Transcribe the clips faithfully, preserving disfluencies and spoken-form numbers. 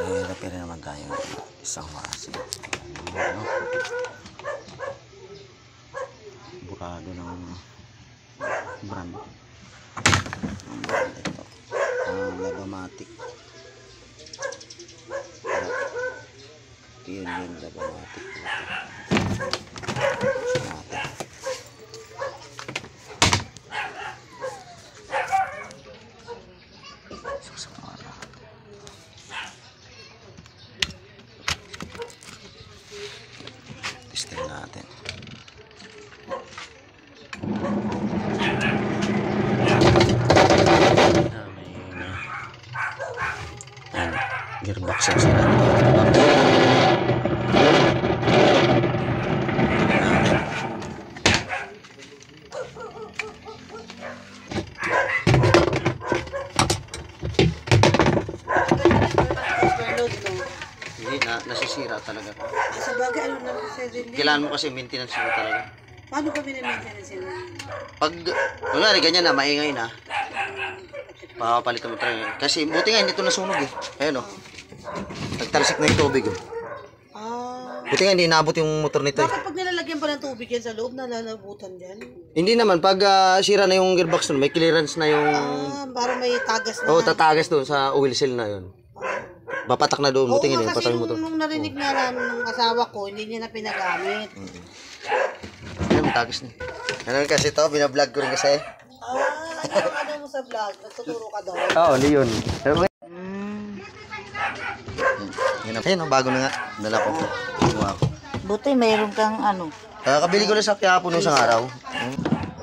may repair naman tayo isang wasi. Ano? Burado ng brand. Ang brand ito. Ang Labamatic. Yun yung Labamatic. Testing natin. Ayan, gearbox yung sila. Hindi na, nasisira talaga. Sa bagay, ano lang kasi din. Kailangan mo kasi maintenance mo talaga. Paano ba minamaintenance yun? Pag, kunwari ganyan na, maingay na, papapalitan mo talaga. Kasi buti nga, hindi ito nasunog eh. Ayan o. Nagtalsik na yung tubig o. Ah. Buti nga, hindi naabot yung motor nito eh. Bakit pag nilalagyan pa ng tubig yan sa loob, nalalabutan dyan? Hindi naman, pag uh, sira na yung gearbox nun, may clearance na yung... Ah, para may tagas na. Oo, oh, tatagas doon sa oil seal na yun. Bapatak na doon, buti nga yun, patay yung motor. Nung narinig nga namin ng asawa ko, hindi niya na pinagamit. Mm-hmm. Ayan, may tagas na. Ano kasi ito, binablog ko rin kasi. Ah, ano ano mo sa vlog? Nagtuturo ka daw? Oo, Leon. Mm. Ayan, bago na nga. Dala ko po. Kinuha ko. Buti mayroon kang ano. Uh, kabili ko na sa Quiapo nung isang araw. Hmm.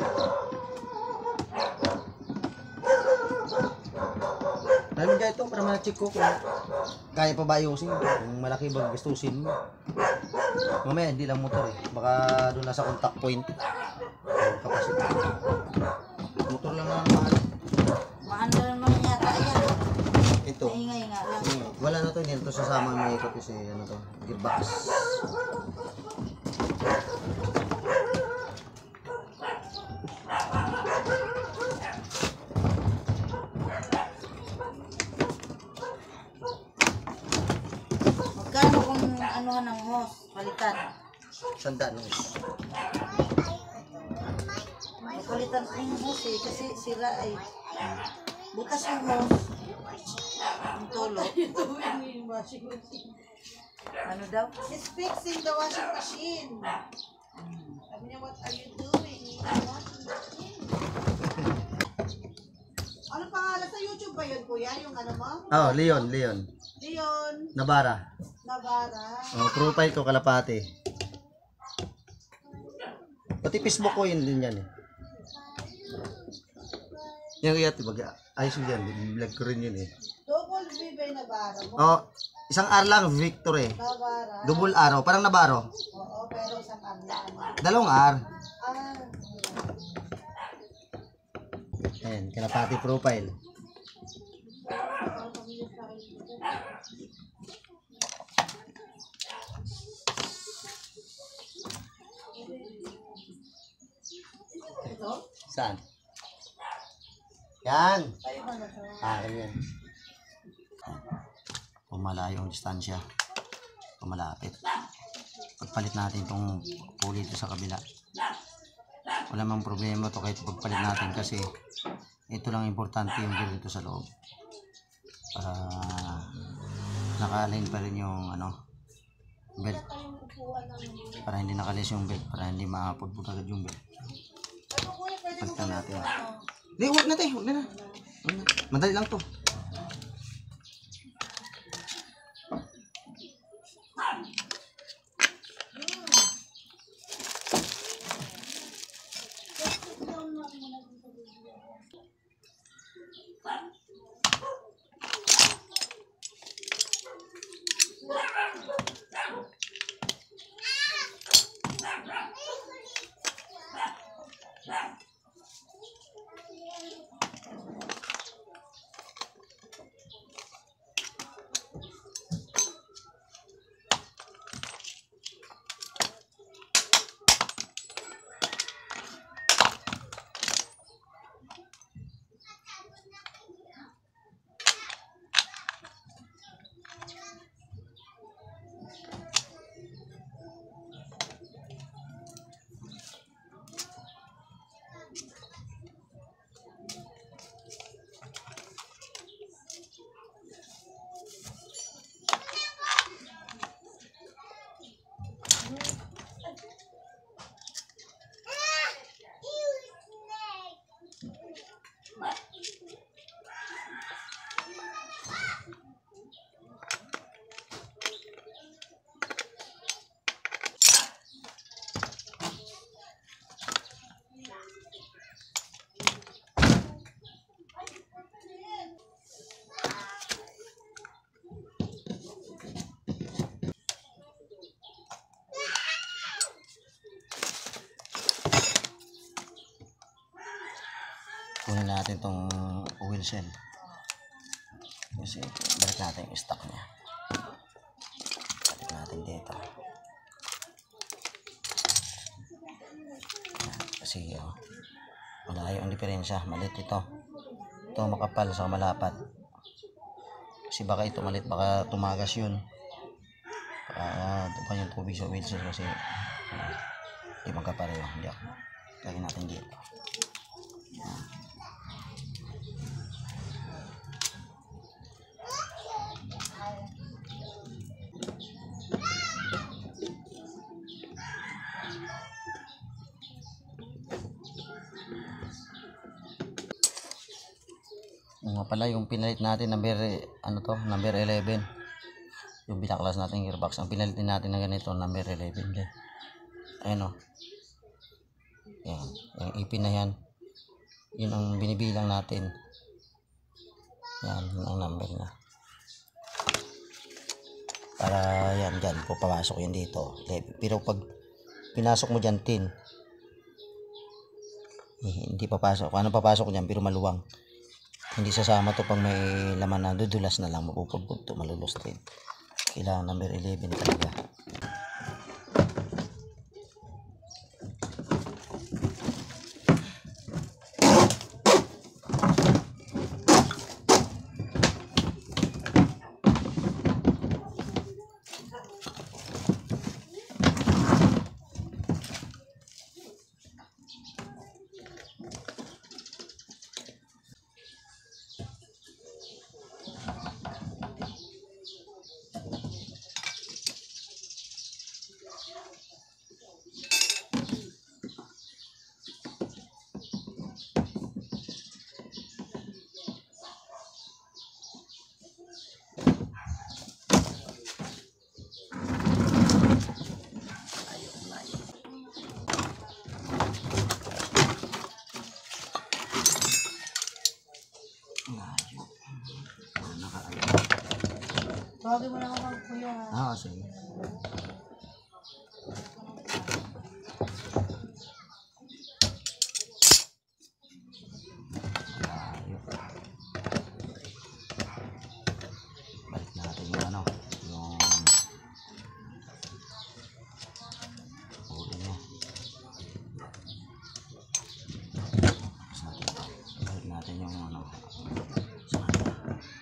Dahil kaya ito, para ma-check ko kung kaya pa ba ayusin. Kung malaki ba gastusin mo. Mamaya, hindi lang motor eh. Baka doon nasa contact point. Kapasito. Motor lang na mahal. Maano naman yata yan. Ito. Ingay nga lang. Hmm. Wala na to, hindi na to sasama may ikot kasi ano to, gearbox. Magkano kung ano ng hose? Palitan. Sandaan nung is. Palitan ko yung hose eh, kasi sila ay bukas yung hose. Ang tulo. Ano daw? It's fixing the washing machine. Sabi niya, what are you doing? Washing machine. Ano pangalan sa YouTube ba yun, kuya? Yung ano mo? Oh, Leon, Leon. Leon Nabara. Navara. Oh, profile ko kalapati. Pati Facebook ko yun din yan eh. Yan kaya tibaga. Ayos yun yan. Vlog ko rin yun eh. Double V ba yung Navara mo? Oh, isang R lang, Victor eh. Navara. Double araw, parang nabaro. Oo, pero isang ano. Dalawang R. Ah. Ayan, kalapati profile. Saan? Yan. Ah, yan. Pumalayo ang distansya. Pumalapit. Pagpalit natin itong pulley dito sa kabila. Wala mang problema to kahit pagpalit natin kasi ito lang importante yung gear dito sa loob. Para naka-align pa rin yung ano, belt. Para hindi nakalis yung belt. Para hindi maapod-pud agad yung belt. Pagtan natin. Hindi, huwag na tayo. Huwag na na. Madali lang to. natin tong oil cell. Kasi balik natin yung stock niya. Balik natin dito. Kasi oh, malayo ang diferensya. Malit ito. Ito makapal sa malapat. Kasi baka ito malit, baka tumagas yun. Baka ito pa yung tubig sa oil cell kasi uh, hindi magkapareho. Hindi ako. Lagyan natin dito. Yan. Yung nga pala yung pinalit natin number ano to, number eleven. Yung binaklas natin gearbox, ang pinalit din natin na ganito number eleven din. Ayun oh. Yan, yung ipin na yan. Yun ang binibilang natin. Yan, yun ang number na. Para yan dyan, papasok yan dito. Pero pag pinasok mo dyan tin, eh, hindi papasok. Ano papasok dyan pero maluwang. Hindi sasama to pag may laman na dudulas na lang, mapupagpunto, malulus din. Kailangan number eleven talaga. Tawagin mo na ako ng kuya. Ah, sige. Balik natin yung ano, yung ulo niya. Balik natin yung ano, sa kanya.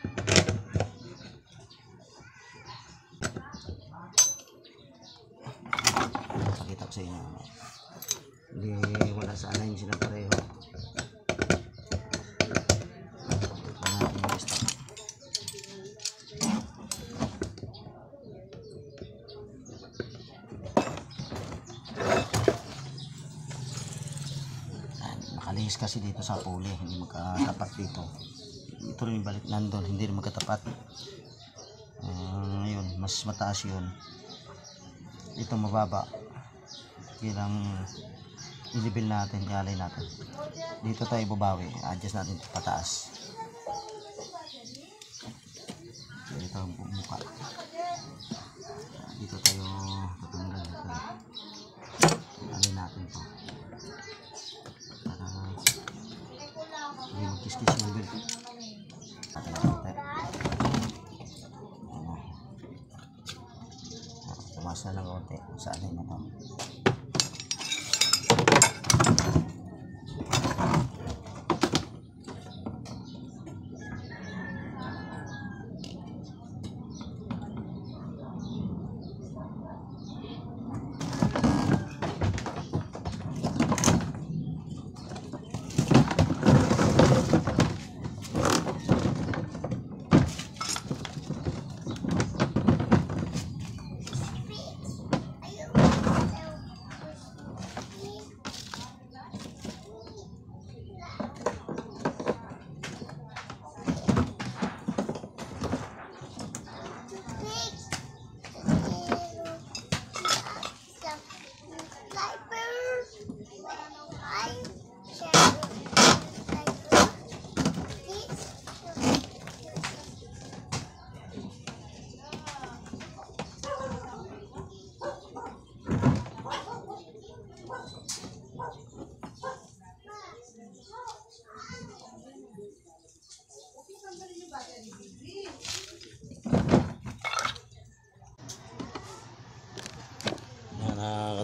Pakita ko sa inyo. Hindi, wala sana yung sila pareho. Wala natin yung stock. Nakalihis kasi dito sa puli, hindi magkatapat dito. Ito rin yung balik nandun, hindi rin magkatapat. Uh, yun, mas mataas yun. Ito mababa. Bilang i-level natin, i-alay natin. Dito tayo babawi, adjust natin ito pataas. Dito ang muka. Dito tayo tatanggal ito. I-alay natin ito. Para hindi magkiskis yung level. Atin natin tayo. Tumas na lang konti sa alay na ito.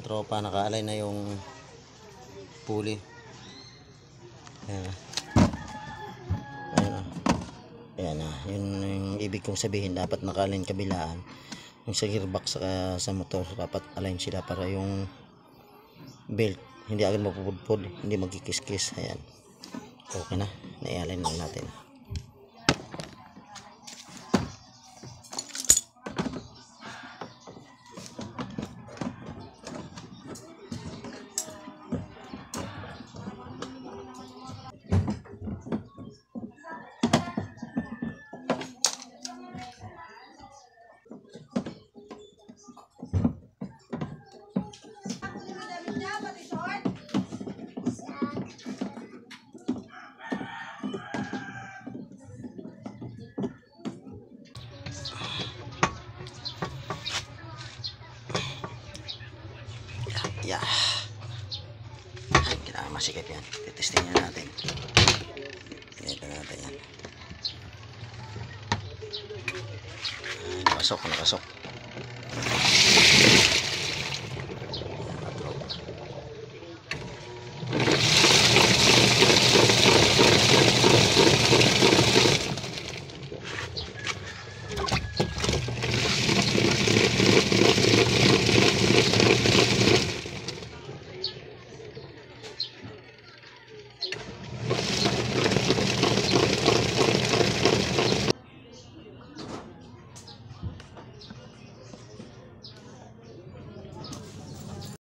katropa, nakaalay na yung pulley. Ayan na. Ayan na. Ayan na. Yun yung ibig kong sabihin, dapat naka-align kabilaan. Yung sa gearbox saka sa motor, dapat align sila para yung belt hindi agad mapupudpud, hindi magkikis-kis. Ayan. Okay na. Na-align na natin. Yeah. Kailangan masikip yan. Titesting na natin. Ito natin yan. Ay, nakasok, nakasok.